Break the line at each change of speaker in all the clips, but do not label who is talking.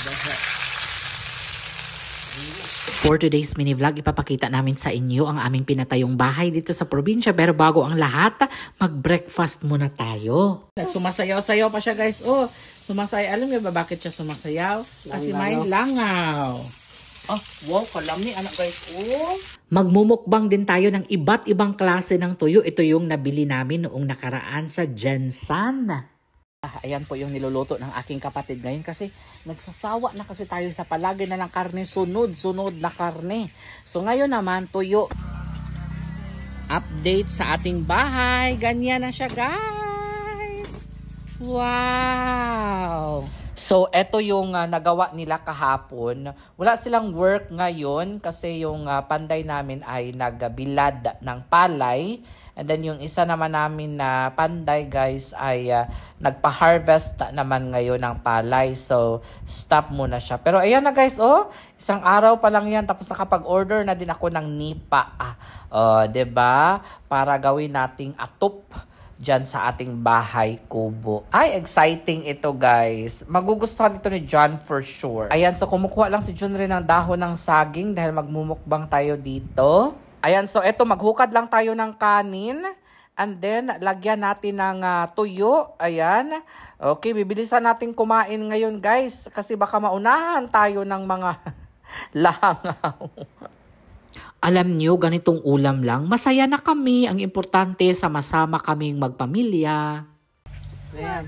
For today's mini vlog, ipapakita namin sa inyo ang aming pinatayong bahay dito sa probinsya. Pero bago ang lahat, mag-breakfast muna tayo. Sumasayaw-sayaw pa siya, guys. Oh, sumasayaw. Alam niyo ba bakit siya sumasayaw? Kasi may langaw. Oh, wow, kalami anak, guys. Oh. Magmumukbang din tayo ng iba't ibang klase ng tuyo. Ito yung nabili namin noong nakaraan sa Jensan. Ayan po yung niluluto ng aking kapatid ngayon kasi nagsasawa na kasi tayo sa palagi na ng karne, sunod-sunod na karne. So ngayon naman, tuyo. Update sa ating bahay. Ganyan na siya, guys. Wow! So eto yung nagawa nila kahapon. Wala silang work ngayon kasi yung panday namin ay nagbilad ng palay. And then yung isa naman namin na panday, guys, ay nagpa-harvest naman ngayon ng palay. So, stop muna siya. Pero ayan na, guys, oh, isang araw pa lang yan. Tapos nakapag-order na din ako ng nipa. Diba? Para gawin nating atop dyan sa ating bahay kubo. Ay, exciting ito, guys. Magugustuhan ito ni John for sure. Ayan, so kumukuha lang si John rin ng dahon ng saging dahil magmumukbang tayo dito. Ayan, so eto, maghukad lang tayo ng kanin. And then, lagyan natin ng tuyo. Ayan. Okay, bibilisan natin kumain ngayon, guys. Kasi baka maunahan tayo ng mga langaw. Alam nyo, ganitong ulam lang. Masaya na kami. Ang importante, sama-sama kaming magpamilya. Ayan.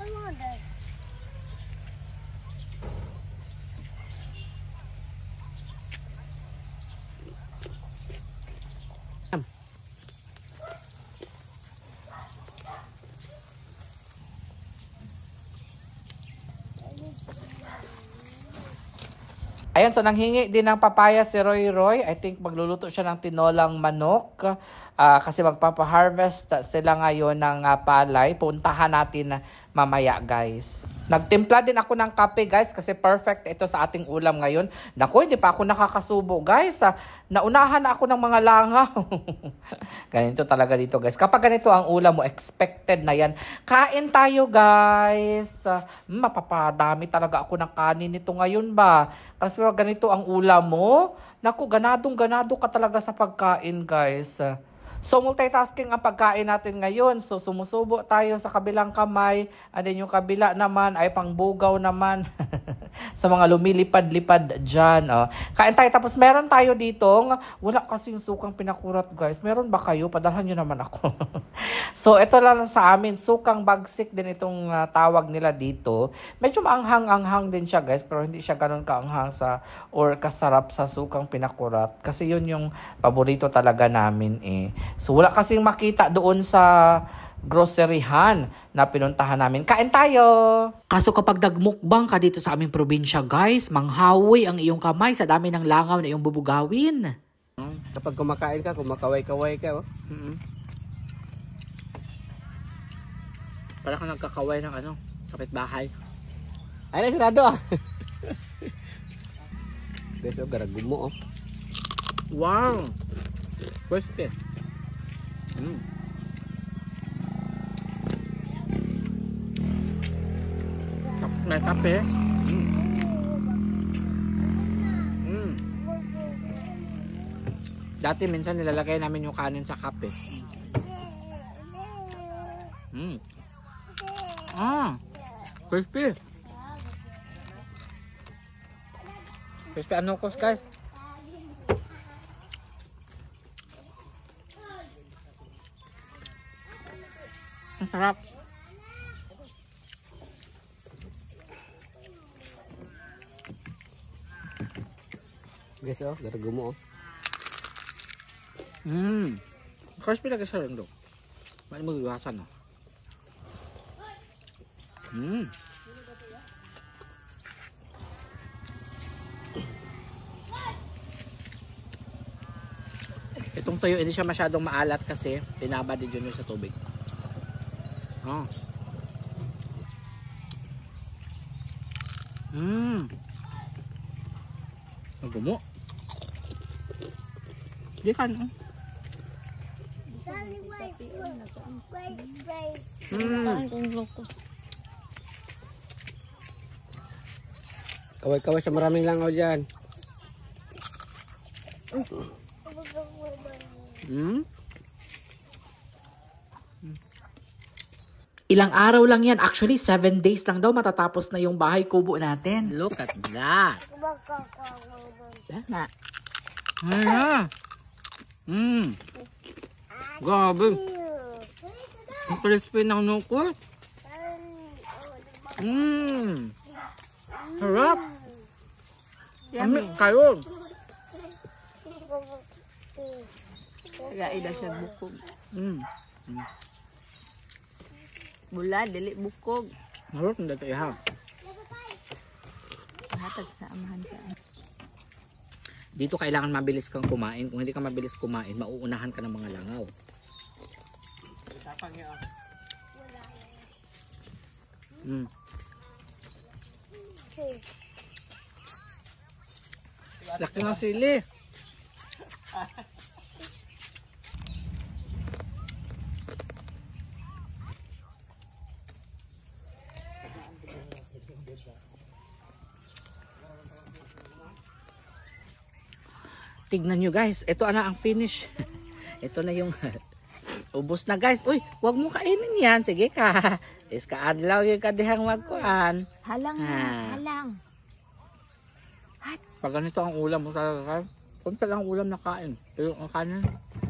Ayan, so nanghingi din ng papaya si Roy. I think magluluto siya ng tinolang manok. Kasi magpapaharvest sila ngayon ng palay. Puntahan natin mamaya, guys. Nagtimpla din ako ng kape, guys, kasi perfect ito sa ating ulam ngayon. Naku, hindi pa ako nakakasubo, guys. Naunahan na ako ng mga langaw. Ganito talaga dito, guys. Kapag ganito ang ulam mo, expected na yan. Kain tayo, guys. Mapapadami talaga ako ng kanin nito ngayon ba? Kasi ganito ang ulam mo. Naku, ganadong-ganado ka talaga sa pagkain, guys. So, multitasking ang pagkain natin ngayon. So, sumusubo tayo sa kabilang kamay. And then yung kabila naman ay pangbugaw naman. Sa mga lumilipad-lipad dyan. Kain tayo. Tapos meron tayo ditong, wala kasing sukang pinakurat, guys. Meron ba kayo? Padalhan nyo naman ako. So, ito lang sa amin. Sukang bagsik din itong tawag nila dito. Medyo maanghang-anghang din siya, guys. Pero hindi siya ganun kaanghang sa or kasarap sa sukang pinakurat. Kasi yun yung paborito talaga namin eh. So, wala kasing makita doon sa groceryhan na pinuntahan namin. Kain tayo! Kaso kapag nagmukbang ka dito sa aming probinsya, guys, manghawi ang iyong kamay sa dami ng langaw na iyong bubugawin.
Kapag kumakain ka, kumakaway-kaway ka, oh.
Parang ka nagkakaway ng kapitbahay.
Ay, sarado, ah. Guys, oh, garagumo, oh.
Wow! Crispy. May kape. Dati minsan nilalagay namin yung kanin sa kape. Crispy. Crispy anokos, guys. Ang sarap.
Guys, oh, garagumo, oh.
Crispy lagi siya rin do. May magiwasan, oh. Itong tuyo, hindi siya masyadong maalat kasi pinabad din yun sa tubig. Nagumo. Di kan.
Kaway-kaway sa maraming langaw dyan. Hmm?
Ilang araw lang yan. Actually, 7 days lang daw matatapos na yung bahay kubo natin.
Look at that.
Tama. Ayan.
Grabe. Ang crispy ng nukot.
Harap.
Yummy. Kayo.
Ida siya bukog. Bula, dili bukog.
Harap na dito ha.
Hatag sa amahan ka.
Dito kailangan mabilis kang kumain. Kung hindi ka mabilis kumain, mauunahan ka ng mga langaw.
Laki ng sili.
Tignan nyo guys, ito na ang finish. Ito na yung ubos na guys. Uy, wag mo kainin yan. Sige ka. Is kaadlaw yung kadihang magkuhan.
Halang na, halang.
Pag ganito ang ulam mo talaga, konti lang ulam na kain. Pero ang kanin.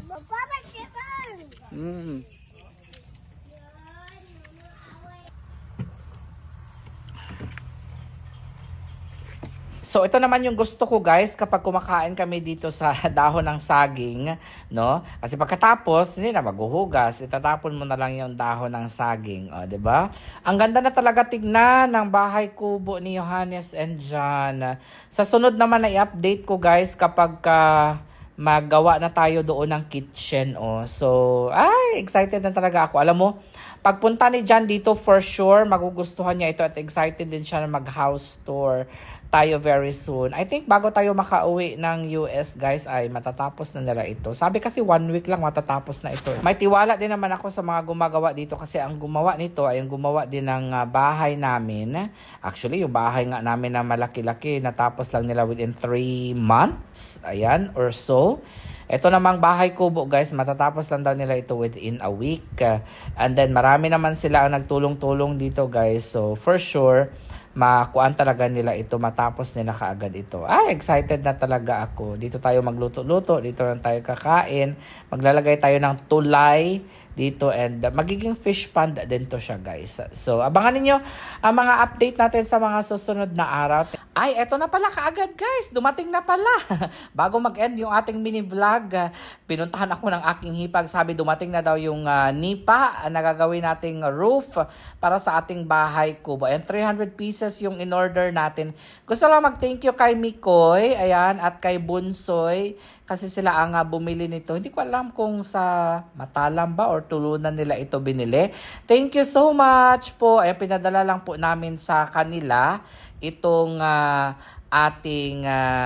So ito naman yung gusto ko guys kapag kumakain kami dito sa dahon ng saging, no? Kasi pagkatapos, hindi na maghuhugas, itatapon mo na lang yung dahon ng saging, o, 'di ba? Ang ganda na talaga tignan ng bahay kubo ni Johannes and John. Sa sunod naman na i-update ko guys kapag magawa na tayo doon ng kitchen, oh. So, excited na talaga ako. Alam mo, pagpunta ni John dito for sure magugustuhan niya ito at excited din siya na mag-house tour tayo very soon. I think bago tayo makauwi ng US guys ay matatapos na nila ito. Sabi kasi 1 week lang matatapos na ito. May tiwala din naman ako sa mga gumagawa dito kasi ang gumawa nito ay ang gumawa din ng bahay namin. Actually yung bahay nga namin na malaki-laki natapos lang nila within 3 months. Ayan or so. Ito namang bahay kubo guys, matatapos lang daw nila ito within a week. And then marami naman sila ang nagtulong-tulong dito guys. So for sure, makuan talaga nila ito, matapos nila kaagad ito. Excited na talaga ako. Dito tayo magluto-luto, dito lang tayo kakain. Maglalagay tayo ng tulay dito and magiging fish pond din to siya guys. So abangan niyo ang mga update natin sa mga susunod na araw. Eto na pala kaagad guys, dumating na pala. Bago mag-end yung ating mini vlog, pinuntahan ako ng aking hipag. Sabi dumating na daw yung nipa na gagawin nating roof para sa ating bahay kubo. And 300 pieces yung in-order natin. Gusto lang mag-thank you kay Mikoy, ayan, at kay Bunsoy kasi sila ang bumili nito. Hindi ko alam kung sa Matalam ba or Tulunan nila ito binili. Thank you so much po. Ayan, pinadala lang po namin sa kanila itong ating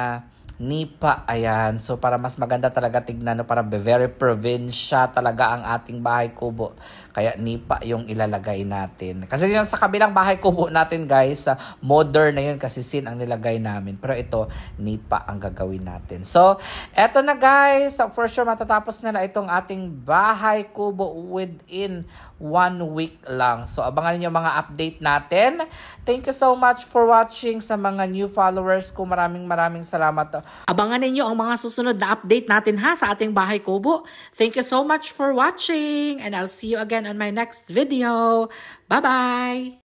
nipa. Ayan. So, para mas maganda talaga tignan, no? Para very provincia talaga ang ating bahay kubo. Kaya nipa yung ilalagay natin. Kasi yun sa kabilang bahay kubo natin guys, modern na yun kasi sin ang nilagay namin. Pero ito, nipa ang gagawin natin. So, eto na guys. For sure, matatapos na itong ating bahay kubo within 1 week lang. So, abangan niyo mga update natin. Thank you so much for watching sa mga new followers ko. Maraming salamat. Abangan niyo ang mga susunod na update natin ha sa ating bahay kubo. Thank you so much for watching and I'll see you again on my next video. Bye-bye!